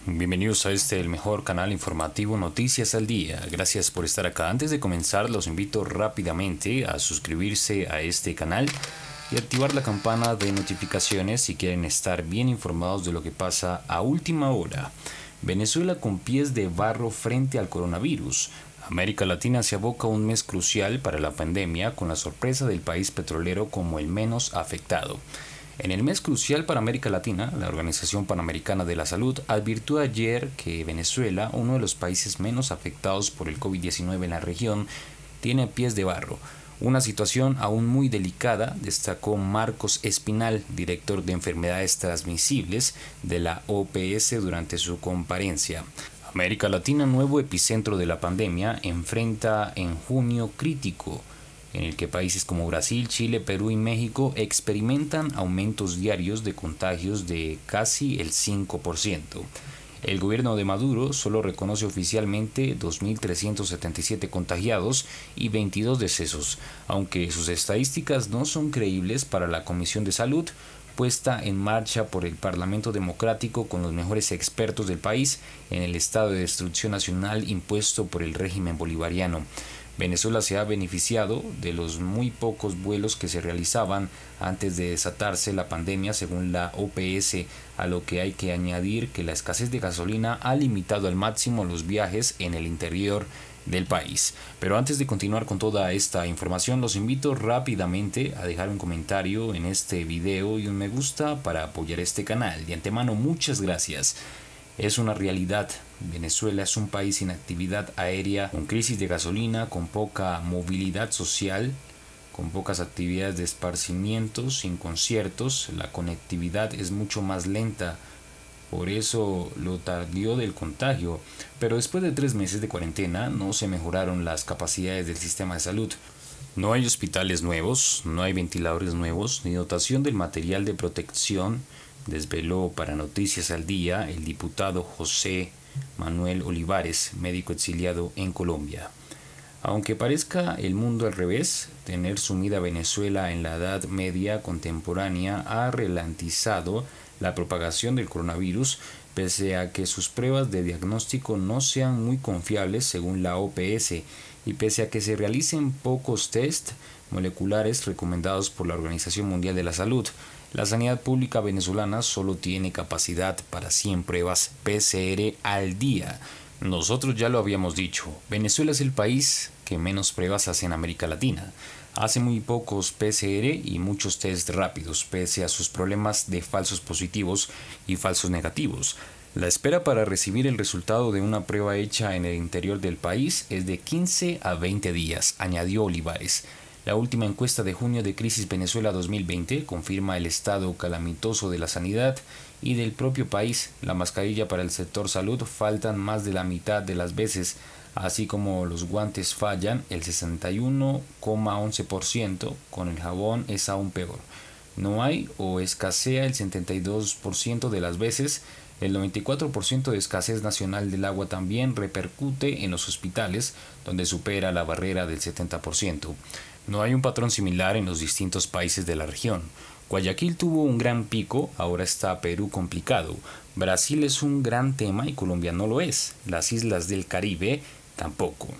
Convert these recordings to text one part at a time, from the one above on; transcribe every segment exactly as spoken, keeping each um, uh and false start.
Bienvenidos a este, el mejor canal informativo Noticias al Día. Gracias por estar acá. Antes de comenzar, los invito rápidamente a suscribirse a este canal y activar la campana de notificaciones si quieren estar bien informados de lo que pasa a última hora. Venezuela con pies de barro frente al coronavirus. América Latina se aboca a un mes crucial para la pandemia, con la sorpresa del país petrolero como el menos afectado. En el mes crucial para América Latina, la Organización Panamericana de la Salud advirtió ayer que Venezuela, uno de los países menos afectados por el COVID diecinueve en la región, tiene pies de barro. Una situación aún muy delicada, destacó Marcos Espinal, director de enfermedades transmisibles de la O P S durante su comparencia. América Latina, nuevo epicentro de la pandemia, enfrenta en junio crítico, en el que países como Brasil, Chile, Perú y México experimentan aumentos diarios de contagios de casi el cinco por ciento. El gobierno de Maduro solo reconoce oficialmente dos mil trescientos setenta y siete contagiados y veintidós decesos, aunque sus estadísticas no son creíbles para la Comisión de Salud, puesta en marcha por el Parlamento Democrático con los mejores expertos del país en el estado de destrucción nacional impuesto por el régimen bolivariano. Venezuela se ha beneficiado de los muy pocos vuelos que se realizaban antes de desatarse la pandemia, según la O P S, a lo que hay que añadir que la escasez de gasolina ha limitado al máximo los viajes en el interior del país. Pero antes de continuar con toda esta información, los invito rápidamente a dejar un comentario en este video y un me gusta para apoyar este canal. De antemano, muchas gracias. Es una realidad. Venezuela es un país sin actividad aérea, con crisis de gasolina, con poca movilidad social, con pocas actividades de esparcimiento, sin conciertos. La conectividad es mucho más lenta, por eso lo tardío del contagio. Pero después de tres meses de cuarentena no se mejoraron las capacidades del sistema de salud. No hay hospitales nuevos, no hay ventiladores nuevos, ni dotación del material de protección, desveló para Noticias al Día el diputado José Manuel Olivares, médico exiliado en Colombia. Aunque parezca el mundo al revés, tener sumida a Venezuela en la Edad Media contemporánea ha ralentizado la propagación del coronavirus, pese a que sus pruebas de diagnóstico no sean muy confiables según la O P S, y pese a que se realicen pocos test moleculares recomendados por la Organización Mundial de la Salud. La sanidad pública venezolana solo tiene capacidad para cien pruebas P C R al día. Nosotros ya lo habíamos dicho, Venezuela es el país que menos pruebas hace en América Latina. Hace muy pocos P C R y muchos test rápidos, pese a sus problemas de falsos positivos y falsos negativos. La espera para recibir el resultado de una prueba hecha en el interior del país es de quince a veinte días, añadió Olivares. La última encuesta de junio de Crisis Venezuela dos mil veinte confirma el estado calamitoso de la sanidad y del propio país. La mascarilla para el sector salud faltan más de la mitad de las veces, así como los guantes fallan el sesenta y uno coma once por ciento, con el jabón es aún peor. No hay o escasea el setenta y dos por ciento de las veces. El noventa y cuatro por ciento de escasez nacional del agua también repercute en los hospitales, donde supera la barrera del setenta por ciento. No hay un patrón similar en los distintos países de la región. Guayaquil tuvo un gran pico, ahora está Perú complicado. Brasil es un gran tema y Colombia no lo es. Las islas del Caribe tampoco.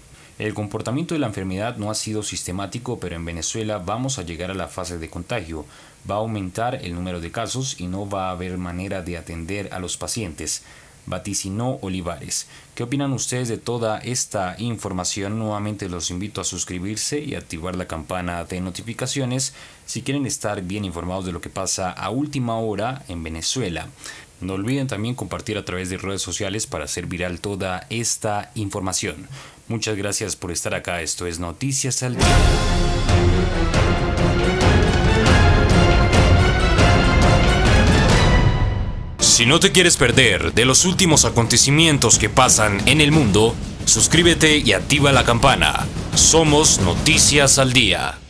El comportamiento de la enfermedad no ha sido sistemático, pero en Venezuela vamos a llegar a la fase de contagio. Va a aumentar el número de casos y no va a haber manera de atender a los pacientes, vaticinó Olivares. ¿Qué opinan ustedes de toda esta información? Nuevamente los invito a suscribirse y activar la campana de notificaciones si quieren estar bien informados de lo que pasa a última hora en Venezuela. No olviden también compartir a través de redes sociales para hacer viral toda esta información. Muchas gracias por estar acá. Esto es Noticias al Día. Si no te quieres perder de los últimos acontecimientos que pasan en el mundo, suscríbete y activa la campana. Somos Noticias al Día.